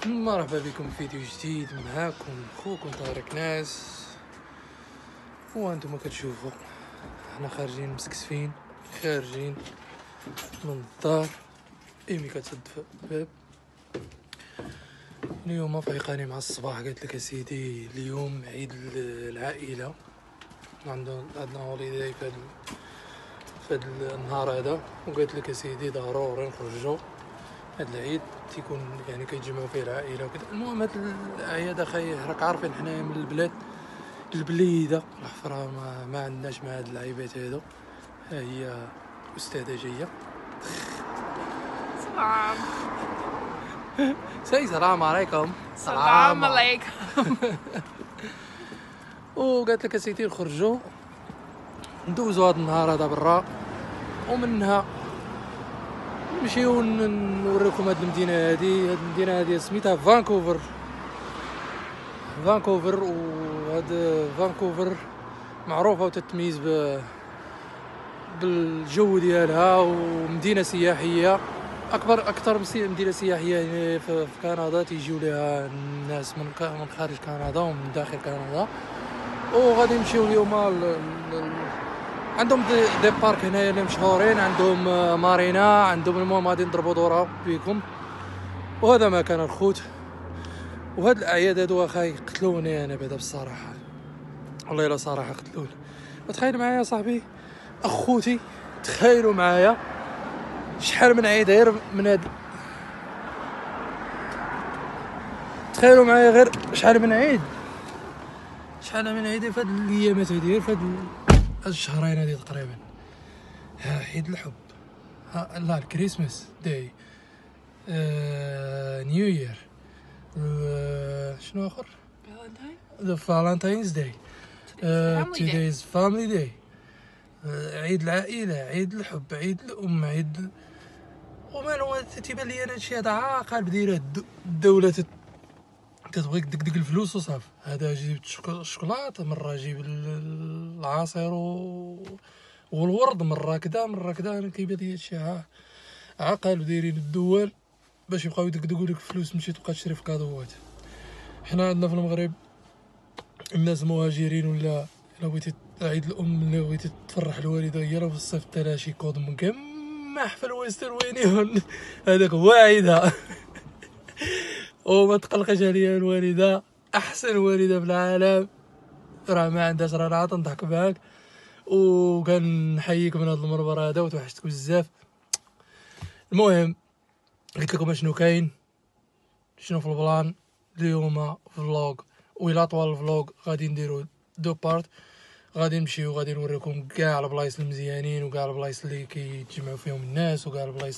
مرحبا بكم في فيديو جديد. معاكم خوكم طارق ناس، وانتم كتشوفوا حنا خارجين مسكسفين، خارجين من الدار. ايمي كتسد الباب. اليوم فايقاني مع الصباح، قالت لك اسيدي اليوم عيد العائله، عندنا هوليداي في هذا النهار هذا، وقالت لك اسيدي ضروري نخرجوا. هاد العيد تيكون يعني كيتجمعوا فيه العائله وكذا. المهم هاد الاعياد اخي راك عارفين حنايا من البلاد البليده الحفره ما عندناش مع هاد اللعيبات هادو. ها هي استاذه جايه. سلام. السلام عليكم. السلام عليكم. وقالت لك اسيدي نخرجوا ندوزوا هاد النهار هذا برا، ومنها نمشيو نوريكم هاد المدينه هادي. هاد المدينه هادي سميتها فانكوفر. وهاد فانكوفر معروفه وتتميز بالجو ديالها، ومدينه سياحيه اكثر مدينه سياحيه يعني في كندا. تيجيو لها الناس من خارج كندا ومن داخل كندا. وغادي نمشيو اليوم عندهم دي بارك هنايا اللي مشهورين، عندهم مارينا، عندهم. المهم غادي نضربوا دوره بكم، وهذا ما كان الخوت. وهاد الاعياد هادو اخاي قتلوني انا بعدا بصراحه، والله الا صراحه قتلوني. تخيل معايا صاحبي اخوتي، تخيلوا معايا شحال من عيد غير من هاد، تخيلوا معايا غير شحال من عيد في هاد الايامات هادي، غير في هاد الشهرين هادي تقريبا. ها عيد الحب، ها لا الكريسماس داي، نيو يير، شنو اخر؟ Valentine. The Valentine's Day, today's family day, عيد العائلة، عيد الحب، عيد الأم، عيد. ومالو تيبان لي أنا هادشي هذا عاقل بديره الدولة تتبغيك دك الفلوس وصافي. هذا جيب الشوكولاتة، مرة جيب العصير والورد، مرة كدا مرة كدا. أنا كيبان لي هادشي عاقل ودايرين الدول باش يبقاو يدقدقوا لك الفلوس تمشي تبقى تشري في كادوات. حنا عندنا في المغرب الناس مهاجرين، ولا بغيتي عيد الام، اللي بغيتي تفرح الوالده هي راه في الصيف ترى شي كود مكمح في الويستر وينيون. هذاك هو عيدها. وما تقلقش عليا الوالده، احسن والده في العالم، راه ما عندهاش، راه عاد نضحك معاك. وكنحييك من هذا المنبر هذا، وتوحشتك بزاف. المهم قلت لكم شنو كاين، شنو في البلان اليوم. فلوغ، وإلا طوال الفلوغ غادي نديرو دو بارت. غادي نمشيو غادي نوريكم كاع البلايص المزيانين، وكاع البلايص اللي كيتجمعوا فيهم الناس، وكاع البلايص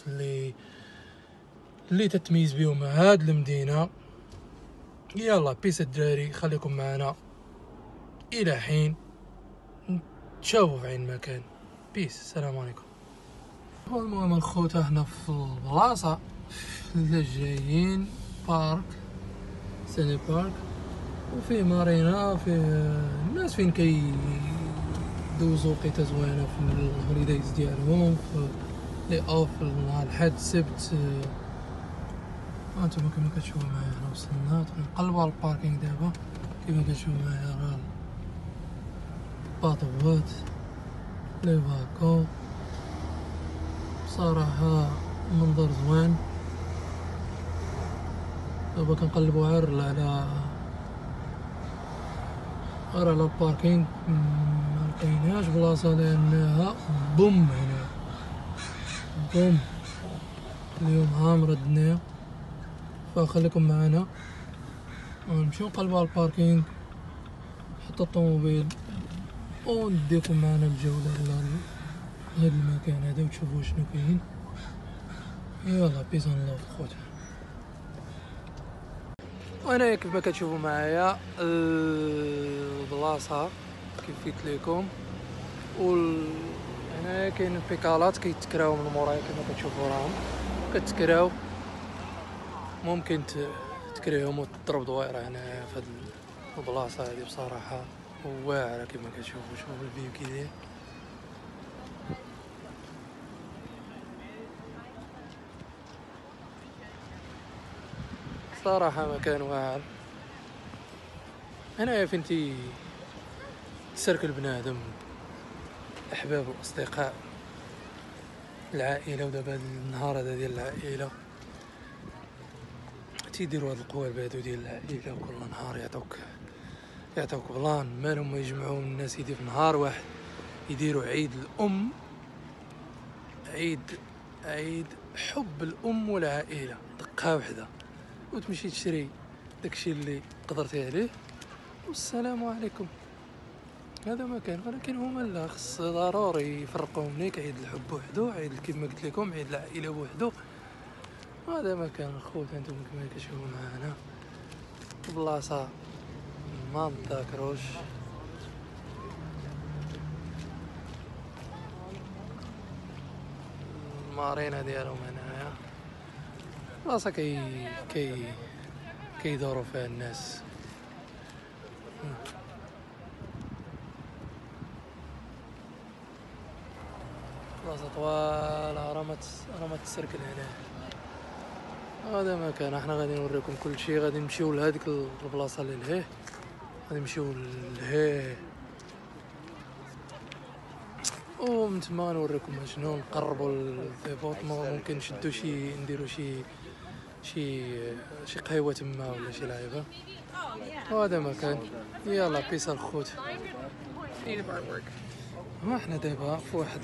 اللي تتميز بهم هاد المدينه. يلا بيس الدراري، خليكم معنا الى حين تشوفوا في عين مكان. بيس، السلام عليكم. المهم الخوت، احنا في البلاصه اللي جايين بارك، سيني بارك، وفيه مارينا، فيه الناس فين دوزو وقيته زوينه في الهوليدايز ديالهم، في لي اوف نهار الحد السبت. هانتوما كما كتشوفوا معايا حنا وصلنا، نقلبوا على الباركينغ دابا. كما كتشوفوا معايا راه الباطوات لي فاكو، بصراحه منظر زوين. دابا كنقلبوا غير على الباركينغ، ملقيناش بلاصه لانها بوم هنا بوم. اليوم هامرة الدنيا، فخليكم معنا ونمشيو نقلبو على الباركينغ حتى الطوموبيل، ونديكم معنا الجولة على هاد المكان هذا وتشوفوا شنو كاين. يلا بيس ان لاف خوتي. وهنايا كيف ما كتشوفوا معايا البلاصة كيف قلت لكم. هنايا كاين البيكالات كيتكراو من مورايا، كما كتشوفوا راهم كتكراو. ممكن تكريهم وتضرب دويره هنا في هاد البلاصه هادي. بصراحه واعره كما كتشوفوا. شوفوا الفيو كي داير. صراحة مكان واعر. هنايا فين تسركل بنادم، الاحباب والاصدقاء، العائله. ودابا النهار هذا ديال العائله تيديروا هاد القوالب هادو ديال العائله، كل نهار يعطوك بلان مالهم ما يجمعوا الناس يدي في نهار واحد يديروا عيد الام، عيد حب الام والعائله، دقه واحده وتمشي تشري داكشي اللي قدرتي عليه والسلام عليكم. هذا ما كان، ولكن هما لا، خص ضروري يفرقوا منك عيد الحب وحده، عيد كيما قلت لكم عيد العائله وحده. هذا ما كان الخوت. انتم كما كتشوفوا معنا بلاصه ما نتذكروش، المارينا ديالهم هنايا، بلاصه كيدوروا فيها الناس. بلاصه طوال راه ما تسركل هنا. هذا ما كان. احنا غادي نوريكم كل شيء. غادي نمشيو لهذيك البلاصه اللي لهيه، غادي نمشيو لهيه ومن تما نوريكم شنو. نقربوا للديبوط، ممكن نشدو نديرو شي قهوه تما ولا شي لعيبه. وهذا ما كان. يلا بيس الخوت. ما احنا دابا في واحد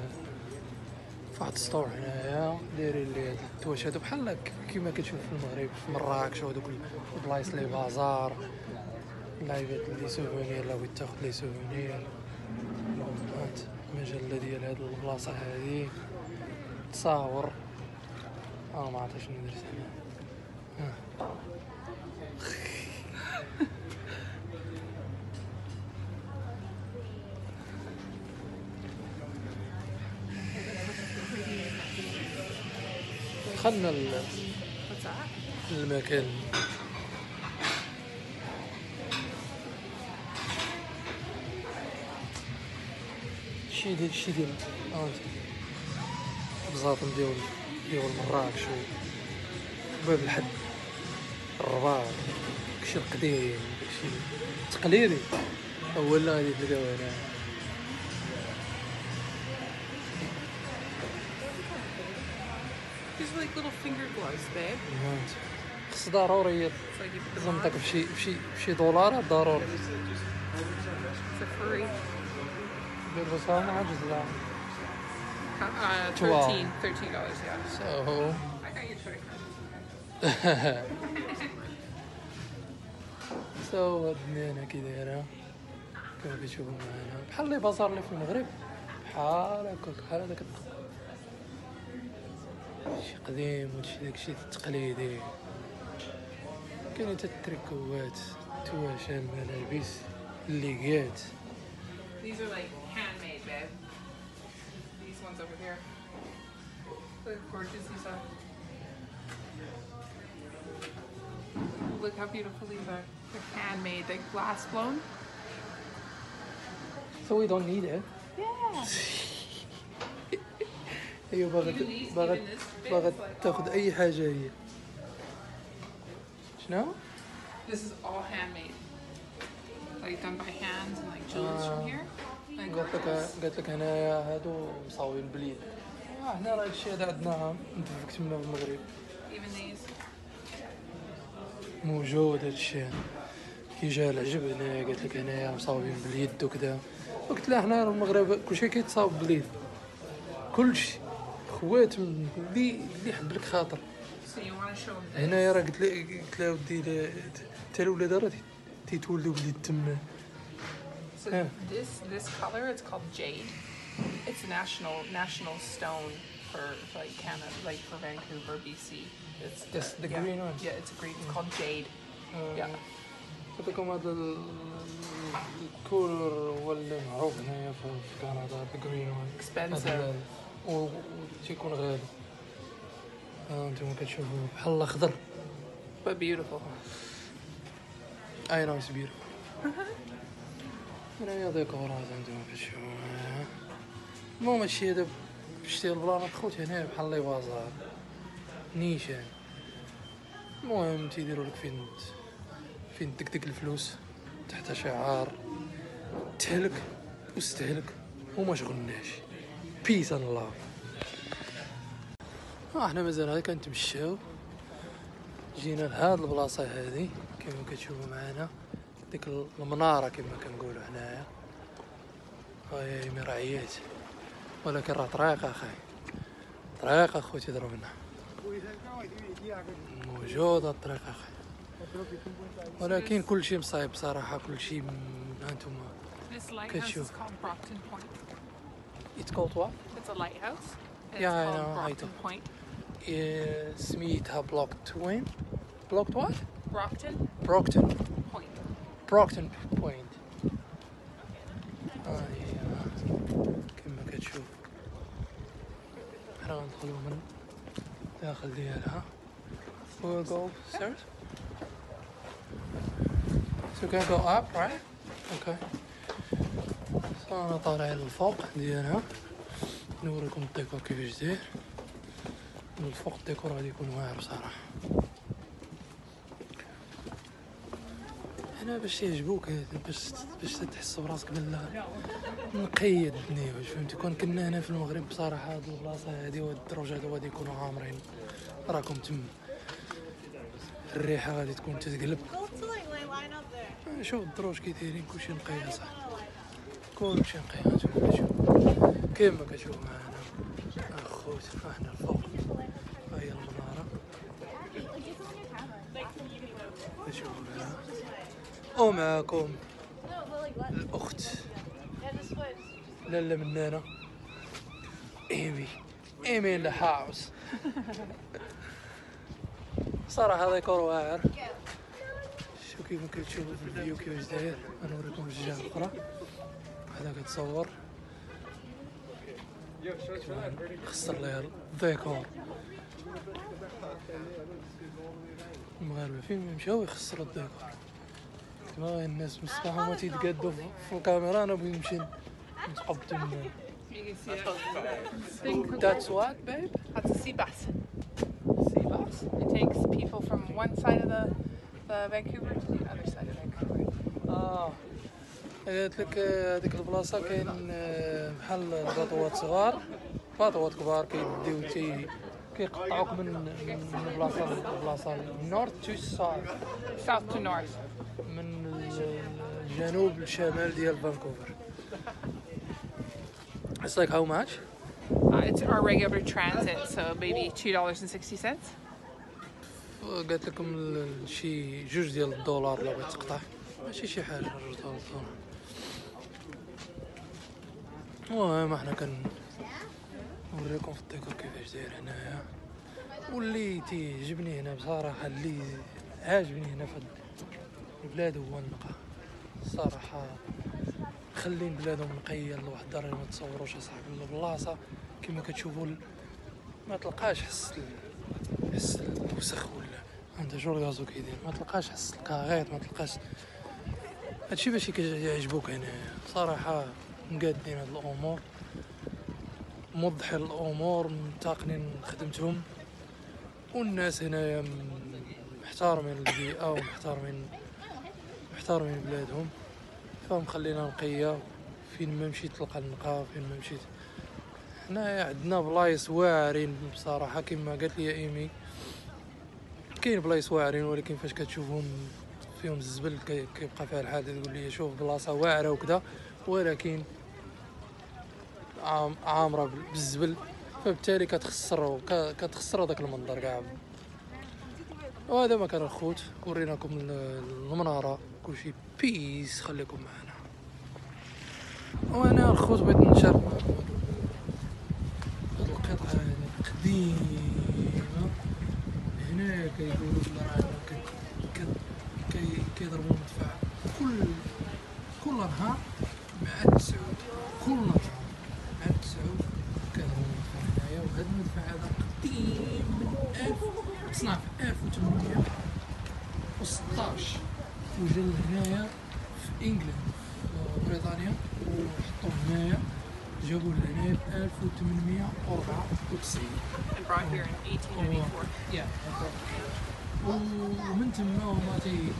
السطور هنايا دايرين لي التواش هادو بحال كيما كتشوف في المغرب في مراكش ودوك البلايص لي بازار، اللعيبات اللي سوفونير لا بغيت تاخذ لي سوفونير. الامهات المجله ديال هاد البلاصه هادي تصاور. ما عرفتش شنو درت هنا. دخلنا المكان. شي ديال بزاطم ديال مراكش وباب الحد الرباط، داكشي القديم، داكشي تقليدي اولا غادي تلقاو هنا. These are like little finger gloves, babe. خص ضروري زنطك بشي دولارات ضروري. It's a furry. بالبصار ما عجز لا. $13, yeah. So I got your credit card. هاد الدنيا كي دايره كما كتشوفوا معنا، بحال لي بازار اللي في المغرب، بحال هذاك شي قديم وشي داكشي التقليدي. كاين حتى التريكوات، تواشا، الملابس، الليقات. These are like handmade, babe. These ones over here. Look how gorgeous these are. Look how beautiful these are. They're handmade, like glass blown. So we don't need it. Yeah. ايوه باغا تاخذ اي حاجه هي. شنو؟ This is all handmade. Like done by hands and like jewels from here. Like قالت لك هنايا هادو مصاوبين باليد. حنا راه هادشي هذا عندنا متفك تما في المغرب. even these. موجود هادشي. كي جا العجب هنايا قالت لك هنايا مصاوبين باليد وكذا. قلت لها حنا المغرب كلشي كيتصاوب باليد، كلشي خوات اللي يحب لك خاطر. So you want to show them this? هنايا راه قلت لها ودي حتى الولاد راه تيتولدوا باليد تما. So this color, it's called jade. It's a national stone for like Canada, like for Vancouver, BC. It's Yes, the green one. Yeah, it's a green. It's called jade. Yeah. تعطيكم هذا الكولر هو اللي معروف هنايا في كندا، الجرين وان. Expensive. وتيكون غالي. انتم كتشوفوا بحال الاخضر. But beautiful. I know it's beautiful. هنايا ديكورات انتم كتشوفوا. المهم هادشي هذا شتي البلانات خوت هنا بحال لي بازار نيشان. المهم تيديروا لك فين دك الفلوس تحت شعار تهلك واستهلك وما شغلناش. بيس ان الله. احنا مازال غير كنتمشاو، جينا لهاد البلاصه هذه كما كتشوفوا معنا، ديك المناره كما كنقولوا حنايا. هاي مرعيات، ولكن راه طريق اخي، طريق اخوتي ضربنا موجود الطريق اخي، ولكن كل شيء مصايب صراحه. كل شيء هانتوما كتشوف. It's called what? It's a lighthouse. And Yeah, it's I called know. Brockton Point. سميتها بلوكتوين. بلوكت what? Brockton Point. Point. كما كتشوف حنا غندخلو من داخل ديالها. We'll go upstairs. So we can go up, right? Okay. So أنا طالع للفوق ديالها نوريكم الديكور كيفاش داير. من الفوق الديكور غادي يكون واعر بصراحة. هنا باش يعجبوك، باش تحس براسك بلا نقيد الدنيا، باش فهمتي. كنا هنا في المغرب بصراحة هاد البلاصة هادي وهاد الدروج هادو غادي يكونوا عامرين، راكم تما الريحة غادي تكون تتقلب. شوف الدروج كي دايرين كلشي نقي اصاحبي، كلشي نقي. كيما كتشوف معنا اخوت احنا الفوق، هاهي المنارة كتشوفوا بها. ومعاكم الاخت لاله منانة ايمي ان ذا هاوس. صراحة ديكور واعر. شوف كيف كتشوفوا في الفيديو كيفاش داير. غنوريكم الجهة الأخرى، هذا كتصور خسر ليها الديكور. المغاربة فين ما مشاو يخسروا الديكور. كما الناس مصباح هما تيتقادوا في الكاميرا، أنا بغيت نمشي نتقبض من. You can see it. That's what, babe? That's a sea bass. Sea bass? It takes people from one side of the Vancouver to the other side of Vancouver. قالت لك هذيك البلاصه كاين بحال الباطوات صغار، باطوات كبار كيديو كيقطعوك من بلاصه النورث تو South to north. من الجنوب للشمال ديال فانكوفر. It's like how much? It's our regular transit, so maybe $2.60. قالت لكم شي $2 لو بغيت تقطع، ماشي شي حاجه. $2. المهم احنا نوريكم في الديكور كيفاش داير هنايا. واللي تيعجبني هنا بصراحه، اللي عاجبني هنا في البلاد هو النقاء. الصراحه خلين بلادهم نقيه لواحد الدرجه ما تصوروش اصاحبي. البلاصه كما كتشوفوا ما تلقاش حس الوسخ ولا عندها جور غازو كيدير، ما تلقاش حس الكاغيط، ما تلقاش هادشي باش يعجبوك هنايا. صراحه مقادين هاد الامور، موضحين الامور، متقنين خدمتهم، والناس هنايا محترمين البيئه ومحترمين بلادهم، فمخلينا نقيه. فين ما مشيت تلقى النقاء، فين ما مشيت. حنايا عندنا بلايص واعرين بصراحه كما قالت لي ايمي، كاين بلايص واعرين، ولكن فاش كتشوفهم فيهم الزبل كيبقى فيها الحال. تقول لي شوف بلاصه واعره وكذا، ولكن عامره بالزبل، فبالتالي كتخسر داك المنظر كاع. وهذا مكان الخوت، وريناكم المناره كلشي بيس. خليكم معنا. وانا الخوت بغيت نشارك معكم هاد القطعه هذه قديمه. هنا كيقولوا بلا راه كيضربوا المدفع كل نهار مع 9، كل نهار مع 9 كيضربوا المدفع هنايا. وهذا المدفع هذا قديم من تصنع في 1816 وجا هنايا في انجلند في بريطانيا، وحطوه هنايا جابوه لهنايا في 1894. And brought here in 1894. Yeah. ومن تما هما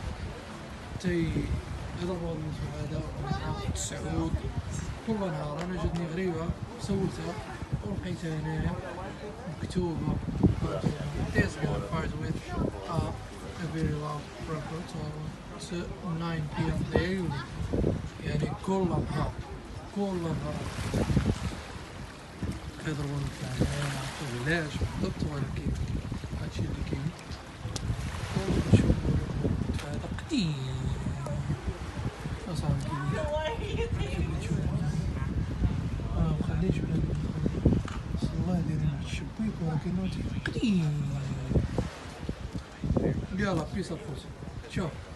يضربوا هذا السعود. كل نهار انا جاتني غريبه سولتها ولقيتها هنايا مكتوبه This guy fights with a very loud record at 9 p.m. daily. يعني كل نهار كيضربوا الفلاحين ما عرفتش علاش بالضبط ولكن هادشي اللي كاين. ونشوفو هذا قديم اصاحبي كيدير مخليش بلاد الله يدير واحد الشبيك ولكن قديم. يلا بيس الفوز شوف